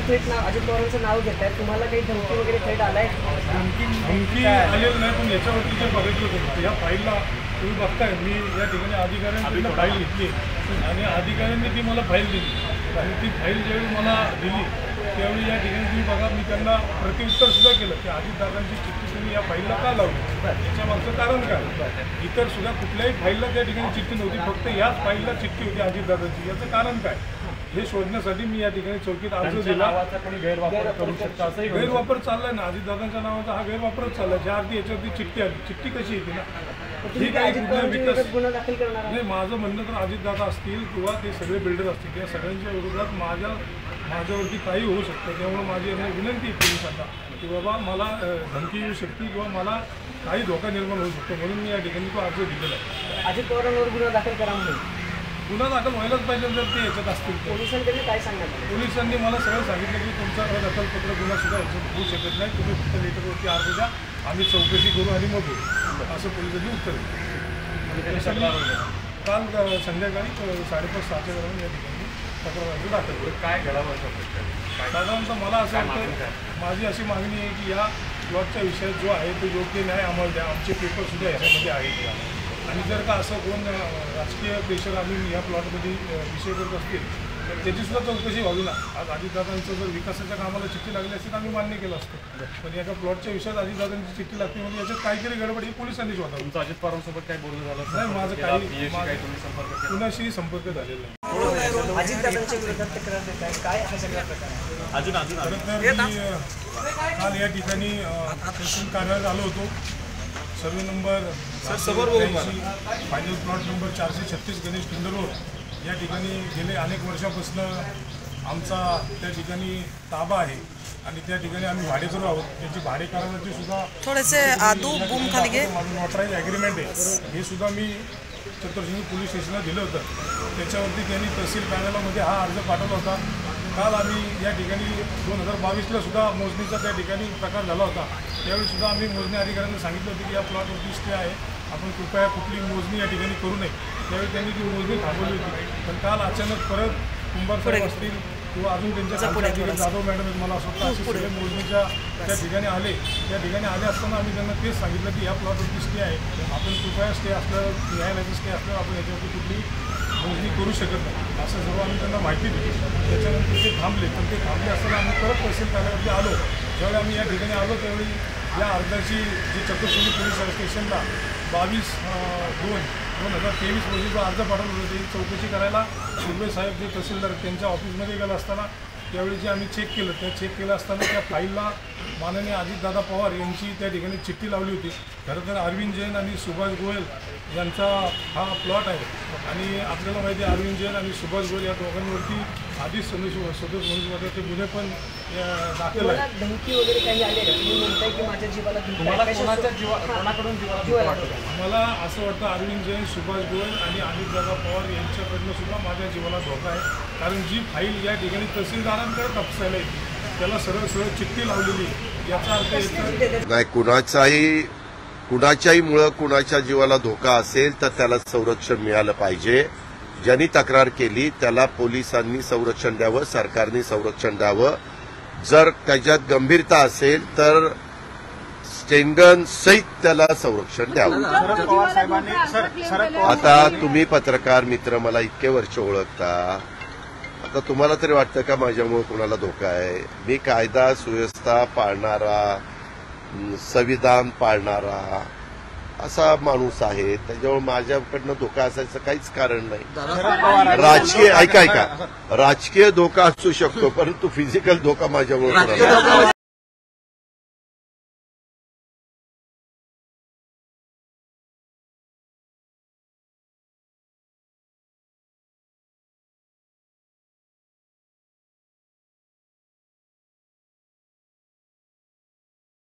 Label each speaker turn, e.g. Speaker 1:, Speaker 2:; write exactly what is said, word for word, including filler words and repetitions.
Speaker 1: पवारांचं थेट नाव अजित पवारांचं नाव घेत आहे, तुम्हाला काही धमकी वगैरे थेट आलाय?
Speaker 2: धमकी धमकी आलेलं नाही, पण याच्यावरती जे बघितलं होतं या फाईलला तुम्ही बघताय, मी या ठिकाणी अधिकाऱ्यांनी फाईल घेतली आणि अधिकाऱ्यांनी ती मला फाईल दिली आणि ती फाईल ज्यावेळी मला दिली त्यावेळी या ठिकाणी तुम्ही बघा, मी त्यांना प्रतिउत्तर सुद्धा केलं की अजितदादांची चिठ्ठी तुम्ही या फाईलला का लावली, याच्या मागचं कारण काय. इतर सुद्धा कुठल्याही फाईलला त्या ठिकाणी चिठ्ठी नव्हती, फक्त याच फाईलला चिठ्ठी होती अजितदादांची. याचं कारण काय हे शोधण्यासाठी मी या ठिकाणी चौकीत अर्ज दिला.
Speaker 3: गैरवापर करू शकता असंही
Speaker 2: गैरवापर चाललाय ना, अजितदादांच्या नावाचा हा गैरवापरच चाललाय. ज्या अर्थी याच्यावरती चिठ्ठी आली, चिठ्ठी कशी येते ना, ठीक आहे नाही. माझं म्हणणं तर अजितदादा असतील किंवा ते सगळे बिल्डर असतील, त्या सगळ्यांच्या विरोधात माझ्या माझ्यावरती काही होऊ शकतं. त्यामुळे माझी विनंती आहे पोलिसांना की बाबा मला धमकी येऊ शकते किंवा मला काही धोका निर्माण होऊ शकतो, म्हणून मी या ठिकाणी तो अर्ज दिलेला आहे.
Speaker 1: अजित पवारांवर गुन्हा दाखल करा म्हणून.
Speaker 2: गुन्हा दाखल व्हायलाच पाहिजे जर ते याच्यात असतील.
Speaker 1: पोलिसांकडे काय सांगणार?
Speaker 2: पोलिसांनी मला सगळं सांगितलं की तुमचा दखलपत्र गुन्हा सुद्धा याच्यात होऊ शकत नाही, तुम्ही फक्त लेटरवरती अर्ज द्या, आम्ही चौकशी करू आणि मग बोलू, असं पोलिसांनी उत्तर दिलं. काल संध्याकाळी साडेपाच सहाच्या दरम्यान या ठिकाणी तक्रार अर्ज दाखल करू.
Speaker 3: काय घडावं
Speaker 2: साधारणतः मला असं वाटतं, माझी अशी मागणी आहे की या प्लॉटच्या विषयात जो आहे तो योग्य न्याय आम्हाला द्या. आमचे पेपरसुद्धा याच्यामध्ये आहेत आणि जर का असं कोण राजकीय प्रेशर आम्ही या प्लॉटमध्ये विषय करत असतील तर त्याचीसुद्धा चौकशी व्हावी ना. आज अजितदादांचं जर विकासाच्या कामाला चिठ्ठी लागली असती तर आम्ही मान्य केलं असतं, पण एका प्लॉटच्या विषयात अजितदादांची चिठ्ठी लागते म्हणजे याच्यात काहीतरी गडबड ही पोलिसांनी शोधावं.
Speaker 3: तुमचं अजित पवारांसोबत काही बोलणं झालं
Speaker 2: नाही? माझं काही कुणाशी संपर्क झालेला नाही.
Speaker 1: अजितदादांच्या विरोधात तक्रार देत आहे, काय हा सगळा प्रकार?
Speaker 3: अजून अजून
Speaker 2: खरं तर मी काल या ठिकाणी तहसील कार्यालयात आलो होतो. Survey number final plot number चारशे छत्तीस गणेश किंड रोड या ठिकाणी गेले अनेक वर्षापासून आमचा त्या ठिकाणी ताबा आहे आणि त्या ठिकाणी आम्ही भाडेकरू आहोत. त्याची भाडे कराराची सुद्धा
Speaker 4: थोडेसे आदू बूम खाली घे.
Speaker 2: माझं नॉटराईज ॲग्रीमेंट आहे, हे सुद्धा मी चतुर्सिंगी पोलीस स्टेशनला दिलं होतं. त्याच्यावरती त्यांनी तहसील कार्यालयामध्ये हा अर्ज पाठवला होता. काल आम्ही या ठिकाणी दोन हजार बावीसला सुद्धा मोजणीचा त्या ठिकाणी प्रकार झाला होता. त्यावेळी सुद्धा आम्ही मोजणी अधिकाऱ्यांना सांगितलं होतं की या प्लॉटवरती स्टे आहे, आपण कृपया कुठली मोजणी या ठिकाणी करू नये. त्यावेळी त्यांनी ती मोजणी थांबवली होती. पण काल अचानक परत कुंभार साहेब असतील किंवा अजून त्यांच्या जाधव मॅडम मला असं वाटतं असे सगळे मोजणीच्या त्या ठिकाणी आले. त्या ठिकाणी आले असताना आम्ही त्यांना तेच सांगितलं की या प्लॉटवरती स्टे आहे, आपण कृपया स्टे असल्यावर न्यायालयाचं स्टे असल्यावर आपण याच्यावरती कुठली मोजणी करू शकत नाही, असं सर्व आम्ही त्यांना माहिती दिली. त्याच्यानंतर ते थांबले, पण ते थांबले असताना आम्ही परत तहसील कार्यालयावरती आलो. ज्यावेळी आम्ही या ठिकाणी आलो त्यावेळी या अर्जाची जी चतुर्सिंगी पोलीस स्टेशनला बावीस दोन दोन हजार तेवीस रोजीचा अर्ज पाठवला होता, त्याची चौकशी करायला सुर्वे साहेब जे तहसीलदार त्यांच्या ऑफिसमध्ये गेलं असताना त्यावेळी जे आम्ही चेक केलं, त्या चेक केलं असताना त्या फाईलला माननीय अजितदादा पवार यांची त्या ठिकाणी चिठ्ठी लावली होती. खरं तर अरविंद जैन आणि सुभाष गोयल यांचा हा प्लॉट आहे आणि आपल्याला माहिती आहे अरविंद जैन आणि सुभाष गोयल या दोघांवरती आधीच सदस्य सदस्य मनुष्यवधाचे गुन्हे पण दाखल आहेत.
Speaker 1: धमकी वगैरे काही आले का? तुम्ही म्हणताय की माझ्या जीवाला
Speaker 3: तुम्हाला कोणाच्या जीवा कोणाकडून जीवाला वाटतं?
Speaker 2: मला असं वाटतं अरविंद जैन, सुभाष गोयल आणि अजितदादा पवार यांच्याकडनं सुद्धा माझ्या जीवाला धोका आहे. कारण जी फाईल या ठिकाणी तहसीलदारांकडे तपसायला येते त्याला सरळ सरळ चिठ्ठी लावलेली, याचा अर्थ येतो
Speaker 5: नाही. कुणाचाही कुणाच्याही मुळे कुणाच्या जीवाला धोका असेल तर त्याला संरक्षण मिळालं पाहिजे. ज्यांनी तक्रार केली त्याला पोलिसांनी संरक्षण द्यावं, सरकारने संरक्षण द्यावं. जर त्याच्यात गंभीरता असेल तर स्टेनगन सहित त्याला संरक्षण द्यावं. आता तुम्ही पत्रकार मित्र मला इतके वर्ष ओळखता, आता तुम्हाला तरी वाटतं का माझ्यामुळे कुणाला धोका आहे? मी कायदा सुव्यवस्था पाळणारा, संविधान पाळणारा असा माणूस आहे, त्याच्यामुळे माझ्याकडनं धोका असायचं काहीच कारण नाही. राजकीय ऐका ऐका राजकीय धोका असू शकतो, परंतु फिजिकल धोका माझ्यामुळे